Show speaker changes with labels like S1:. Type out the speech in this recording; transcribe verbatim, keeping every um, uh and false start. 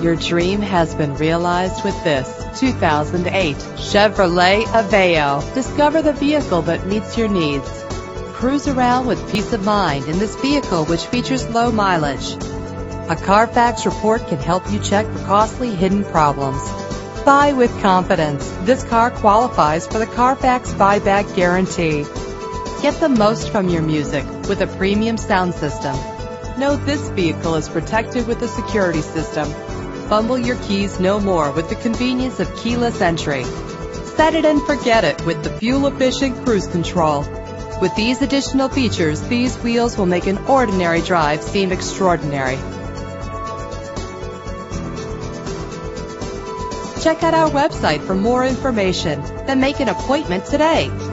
S1: Your dream has been realized with this two thousand eight Chevrolet Aveo. Discover the vehicle that meets your needs. Cruise around with peace of mind in this vehicle, which features low mileage. A Carfax report can help you check for costly hidden problems. Buy with confidence. This car qualifies for the Carfax buyback guarantee. Get the most from your music with a premium sound system. Know this vehicle is protected with a security system. Fumble your keys no more with the convenience of keyless entry. Set it and forget it with the fuel-efficient cruise control. With these additional features, these wheels will make an ordinary drive seem extraordinary. Check out our website for more information, then make an appointment today.